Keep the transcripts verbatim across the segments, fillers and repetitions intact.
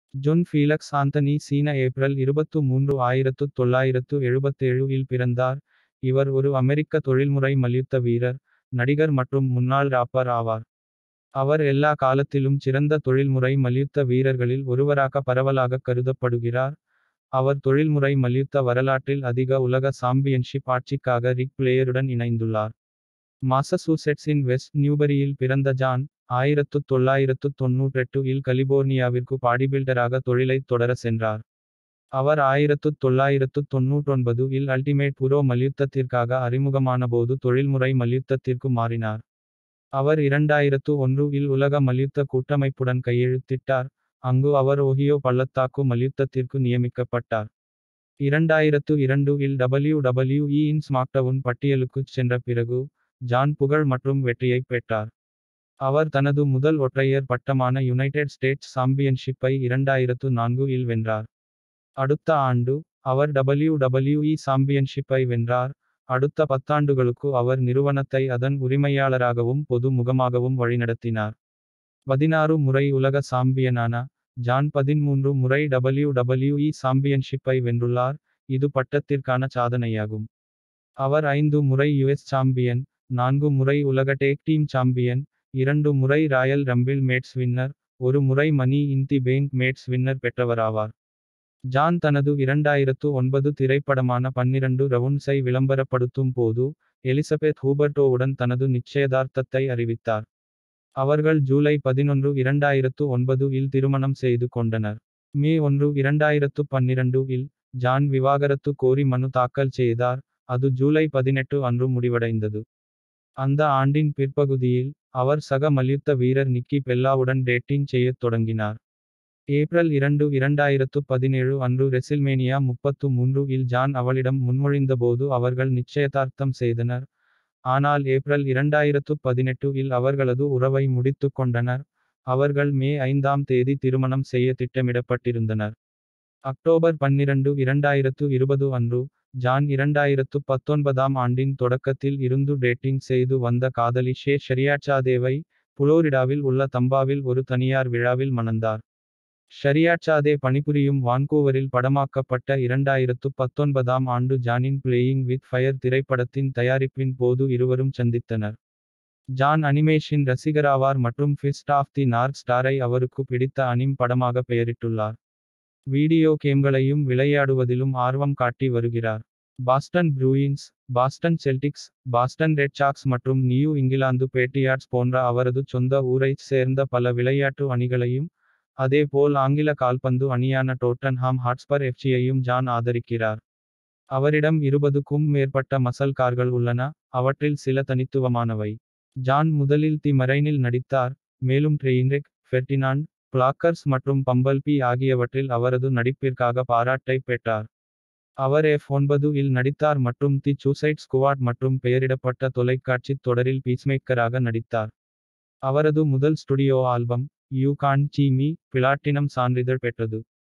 ஜொன் ஃபீலக்ஸ் Anthony சீன April இருபத்து மூன்று ஆயிரத்து தொள்ளாயிரத்து எழுபத்தேழு இல் பிறந்தார். இவர் ஒரு அமெரிக்க தொழில்முறை மல்யுத்த வீரர், நடிகர் மற்றும் முன்னாள் ராப்பர் ஆவார். அவர் எல்லா காலத்திலும் சிறந்த தொழில்முறை மல்யுத்த வீரர்களில் ஒருவராக பரவலாக கருதப்படுகிறார். அவர் தொழில்முறை மல்யுத்த வரலாற்றில் அதிக உலக சாம்பியன்ஷிப் ஆட்சிக்காக ரிக் பிளேயருடன் இணைந்துள்ளார். மாசசூசெட்ஸின் வெஸ்ட் நியூபரியில் பிறந்த ஜான், ஆயிரத்து தொள்ளாயிரத்து தொன்னூற்றெட்டு இல் கலிபோர்னியாவிற்கு பாடிபில்டராக தொழிலைத் தொடர சென்றார். அவர் ஆயிரத்து தொள்ளாயிரத்து தொன்னூற்றொன்பது இல் அல்டிமேட் புரோ மல்யுத்தத்திற்காக அறிமுகமானபோது தொழில்முறை மல்யுத்தத்திற்கு மாறினார். அவர் இரண்டாயிரத்து ஒன்று இல் உலக மல்யுத்த கூட்டமைப்புடன் கையெழுத்திட்டார், அங்கு அவர் ஓஹியோ பள்ளத்தாக்கு மல்யுத்தத்திற்கு நியமிக்கப்பட்டார். இரண்டாயிரத்து இரண்டு இல் டபிள்யூ டபிள்யூ இ இன் ஸ்மாக்டவுன் பட்டியலுக்குச் சென்ற பிறகு, ஜான் புகழ் மற்றும் வெற்றியைப் பெற்றார். அவர் தனது முதல் ஒற்றையர் பட்டமான யுனைடெட் ஸ்டேட்ஸ் சாம்பியன்ஷிப்பை இரண்டாயிரத்து நான்கு இல் வென்றார். அடுத்த ஆண்டு, அவர் டபிள்யூ டபிள்யூ இ சாம்பியன்ஷிப்பை வென்றார். அடுத்த பத்தாண்டுகளுக்கு அவர் நிறுவனத்தை அதன் உரிமையாளராகவும் பொது முகமாகவும் வழிநடத்தினார். பதினாறு முறை உலக சாம்பியனான ஜான் பதின்மூன்று முறை டபிள்யூ டபிள்யூ இ சாம்பியன்ஷிப்பை வென்றுள்ளார், இது பட்டத்திற்கான சாதனையாகும். அவர் ஐந்து முறை யுஎஸ் சாம்பியன், நான்கு முறை உலக டேக் டீம் சாம்பியன், இரண்டு முறை ராயல் ரம்பிள் மேட்ஸ் வின்னர், ஒரு முறை Money in the Bank match winner பெற்றவராவார். ஜான் தனது இரண்டாயிரத்து ஒன்பது திரைப்படமான பன்னிரண்டு ரவுண்ட்ஸை விளம்பரப்படுத்தும் போது, எலிசபெத் ஹூபர்டோவுடன் தனது நிச்சயதார்த்தத்தை அறிவித்தார். அவர்கள் ஜூலை பதினொன்று இரண்டாயிரத்து ஒன்பது இல் திருமணம் செய்து கொண்டனர். மே ஒன்று இரண்டாயிரத்து பன்னிரண்டு இல், ஜான் விவாகரத்து கோரி மனு தாக்கல் செய்தார், அது ஜூலை பதினெட்டு அன்று முடிவடைந்தது. அந்த ஆண்டின் பிற்பகுதியில், அவர் சக மல்யுத்த வீரர் நிக்கி பெல்லாவுடன் டேட்டிங் செய்யத் தொடங்கினார். ஏப்ரல் இரண்டு இரண்டாயிரத்து பதினேழு அன்று ரெசில்மேனியா முப்பத்து மூன்று இல் ஜான் அவளிடம் முன்மொழிந்தபோது அவர்கள் நிச்சயதார்த்தம் செய்தனர். ஆனால் ஏப்ரல் இரண்டாயிரத்து பதினெட்டு இல் அவர்களது உறவை முடித்துக் கொண்டனர். அவர்கள் மே ஐந்தாம் தேதி திருமணம் செய்ய திட்டமிடப்பட்டிருந்தனர். அக்டோபர் பன்னிரண்டு இரண்டாயிரத்து இருபது அன்று, ஜான் இரண்டாயிரத்து பத்தொன்பதாம் ஆண்டின் தொடக்கத்தில் இருந்து டேட்டிங் செய்து வந்த காதலி ஷே ஷரியாட்சாதேவை, புளோரிடாவில் உள்ள தம்பாவில் ஒரு தனியார் விழாவில் மணந்தார். ஷரியாட்சாதே பணிபுரியும் வான்கூவரில் படமாக்கப்பட்ட இரண்டாயிரத்து பத்தொன்பதாம் ஆண்டு ஜானின் பிளேயிங் வித் ஃபயர் திரைப்படத்தின் தயாரிப்பின் போது இருவரும் சந்தித்தனர். ஜான் அனிமேஷன் ரசிகராவார் மற்றும் ஃபிஸ்ட் ஆஃப் தி நார்த் ஸ்டாரை அவருக்கு பிடித்த அனிம் படமாக பெயரிட்டுள்ளார். வீடியோ கேம்களையும் விளையாடுவதிலும் ஆர்வம் காட்டி வருகிறார். Boston Bruins, Boston Celtics, Boston Red Sox மற்றும் நியூ இங்கிலாந்து பேட்ரியாட்ஸ் போன்ற அவரது சொந்த ஊரைச் சேர்ந்த பல விளையாட்டு அணிகளையும், அதேபோல் ஆங்கில கால்பந்து அணியான டோட்டன்ஹாம் ஹாட்ஸ்பர் எஃப்சியையும் ஜான் ஆதரிக்கிறார். அவரிடம் இருபதுக்கும் மேற்பட்ட மசல் கார்கள் உள்ளன, அவற்றில் சில தனித்துவமானவை. ஜான் முதலில் தி மரைனில் நடித்தார், மேலும் ட்ரெயின்ரெக், ஃபெர்டினாண்ட், பிளாக்கர்ஸ் மற்றும் பம்பல்பி ஆகியவற்றில் அவரது நடிப்பிற்காக பாராட்டைப் பெற்றார். அவர் எஃப் ஒன்பது இல் நடித்தார் மற்றும் தி சூசைட் ஸ்குவாட் மற்றும் பெயரிடப்பட்ட தொலைக்காட்சித் தொடரில் பீஸ்மேக்கராக நடித்தார். அவரது முதல் studio album, You Can't See Me, platinum சான்றிதழ் பெற்றது.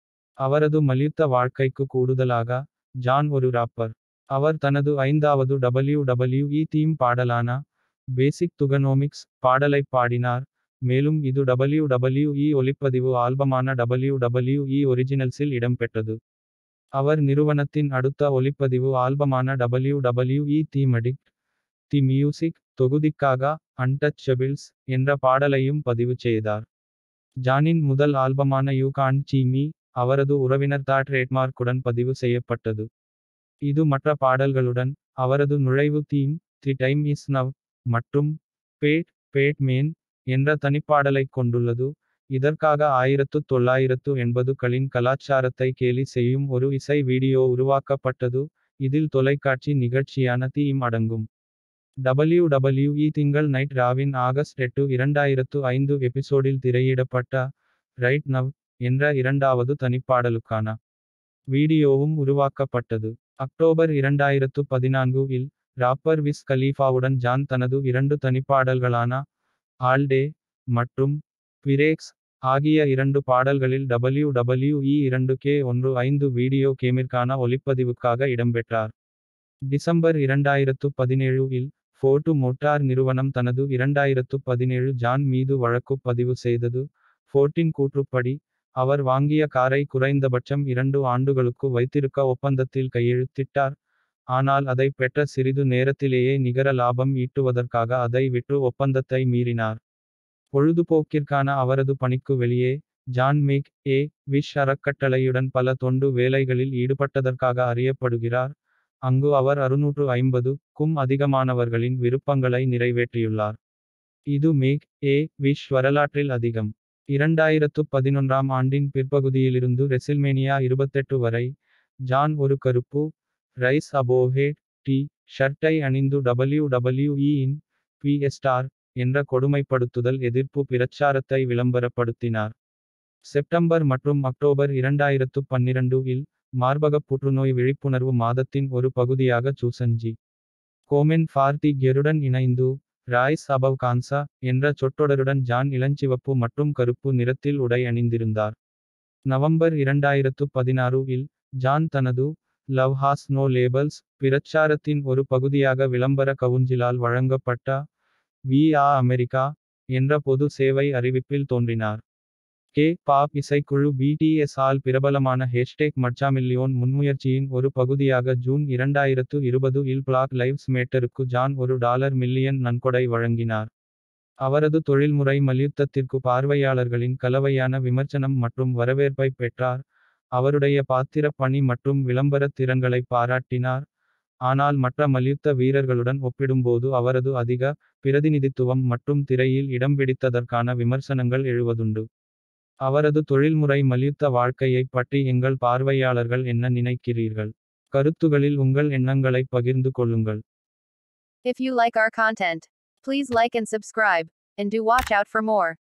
அவரது மல்யுத்த வாழ்க்கைக்கு கூடுதலாக, ஜான் ஒரு ராப்பர். அவர் தனது ஐந்தாவது டபிள்யூ டபிள்யூ இ தீம் பாடலான பேசிக் துகனோமிக்ஸ் பாடலைப் பாடினார், மேலும் இது டபிள்யூ டபிள்யூ இ ஒலிப்பதிவு ஆல்பமான டபிள்யூ டபிள்யூ இ ஒரிஜினல்ஸில் இடம்பெற்றது. அவர் நிறுவனத்தின் அடுத்த ஒலிப்பதிவு ஆல்பமான W W E theme addict the music தொகுதிக்காக அன்டச்சபிள்ஸ் என்ற பாடலையும் பதிவு செய்தார். ஜானின் முதல் ஆல்பமான யூ கான்ட் சீ மீ, அவரது உறவினர் தா ட்ரேட்மார்க்குடன் பதிவு செய்யப்பட்டது. இது மற்ற பாடல்களுடன், அவரது நுழைவு theme, The Time Is Now, மற்றும் பேட் பேட் மேன் என்ற தனிப்பாடலைக் கொண்டுள்ளது. இதற்காக ஆயிரத்து தொள்ளாயிரத்து எண்பதுகளின் கலாச்சாரத்தை கேலி செய்யும் ஒரு இசை வீடியோ உருவாக்கப்பட்டது, இதில் தொலைக்காட்சி நிகழ்ச்சியான தீம் அடங்கும். டபிள்யூ டபிள்யூ இ திங்கள் நைட் ராவின் ஆகஸ்ட் எட்டு இரண்டாயிரத்து ஐந்து எபிசோடில் திரையிடப்பட்ட ரைட் நவ் என்ற இரண்டாவது தனிப்பாடலுக்கான வீடியோவும் உருவாக்கப்பட்டது. அக்டோபர் இரண்டாயிரத்து பதினான்கு இல், ராப்பர் விஸ் கலீஃபாவுடன் ஜான் தனது இரண்டு தனிப்பாடல்களான ஆல் டே மற்றும் பிரேக்ஸ் ஆகிய இரண்டு பாடல்களில் டபிள்யூ டபிள்யூ இ இரண்டு கே பதினைந்து வீடியோ கேமிற்கான ஒலிப்பதிவுக்காக இடம்பெற்றார். டிசம்பர் இரண்டாயிரத்து பதினேழு இல், ஃபோர்டு மோட்டார் நிறுவனம் தனது இரண்டாயிரத்து பதினேழு ஜான் மீது வழக்கு பதிவு செய்தது. ஃபோர்டின் கூற்றுப்படி, அவர் வாங்கிய காரை குறைந்தபட்சம் இரண்டு ஆண்டுகளுக்கு வைத்திருக்க ஒப்பந்தத்தில் கையெழுத்திட்டார். ஆனால் அதை பெற்ற சிறிது நேரத்திலேயே நிகர லாபம் ஈட்டுவதற்காக அதை விற்று ஒப்பந்தத்தை மீறினார். பொழுதுபோக்கிற்கான அவரது பணிக்கு வெளியே, ஜான் மேக் ஏ விஷ் அறக்கட்டளையுடன் பல தொண்டு வேலைகளில் ஈடுபட்டதற்காக அறியப்படுகிறார். அங்கு அவர் அறுநூற்று ஐம்பது-க்கும் அதிகமானவர்களின் விருப்பங்களை நிறைவேற்றியுள்ளார். இது மேக் ஏ விஷ் வரலாற்றில் அதிகம். இரண்டாயிரத்து பதினொன்றாம் ஆண்டின் பிற்பகுதியிலிருந்து ரெசில்மேனியா இருபத்தெட்டு வரை, ஜான் ஒரு கருப்பு ரைஸ் அபோவ் டி ஷர்ட்டை அணிந்து டபிள்யூ டபிள்யூ இ இன் பி ஸ்டார் என்ற கொடுமைப்படுத்துதல் எதிர்ப்பு பிரச்சாரத்தை விளம்பரப்படுத்தினார். செப்டம்பர் மற்றும் அக்டோபர் இரண்டாயிரத்து பன்னிரண்டு இல், மார்பகப் புற்றுநோய் விழிப்புணர்வு மாதத்தின் ஒரு பகுதியாக Susan G. Komen for the கெருடன் இணைந்து, ராய்ஸ் அபவ் கான்சா என்ற சொற்றொடருடன் ஜான் இளஞ்சிவப்பு மற்றும் கருப்பு நிறத்தில் உடை அணிந்திருந்தார். நவம்பர் இரண்டாயிரத்து பதினாறு இல், ஜான் தனது லவ் ஹாஸ் நோ லேபல்ஸ் பிரச்சாரத்தின் ஒரு பகுதியாக விளம்பர கவுன்சிலால் வழங்கப்பட்ட வி ஆ அமெரிக்கா என்ற பொது சேவை அறிவிப்பில் தோன்றினார். கே பாப் இசைக்குழு பி டி எஸ் ஆல் பிரபலமான ஹேஷ்டேக் மர்ச்சாமில்லியோன் முன்முயற்சியின் ஒரு பகுதியாக ஜூன் இரண்டாயிரத்து இருபது இல் பிளாக் லைவ்ஸ் மேட்டருக்கு ஜான் ஒரு டாலர் மில்லியன் நன்கொடை வழங்கினார். அவரது தொழில்முறை மல்யுத்தத்திற்கு பார்வையாளர்களின் கலவையான விமர்சனம் மற்றும் வரவேற்பை பெற்றார். அவருடைய பாத்திர பணி மற்றும் விளம்பர திறன்களை பாராட்டினார். ஆனால் மற்ற மல்யுத்த வீரர்களுடன் ஒப்பிடும்போது அவரது அதிக பிரதிநிதித்துவம் மற்றும் திரையில் இடம் பிடித்ததற்கான விமர்சனங்கள் எழுவதுண்டு. அவரது தொழில்முறை மல்யுத்த வாழ்க்கையைப் பற்றி எங்கள் பார்வையாளர்கள் என்ன நினைக்கிறீர்கள்? கருத்துகளில் உங்கள் எண்ணங்களை பகிர்ந்து கொள்ளுங்கள். If you like our content, please like and subscribe, and do watch out for more.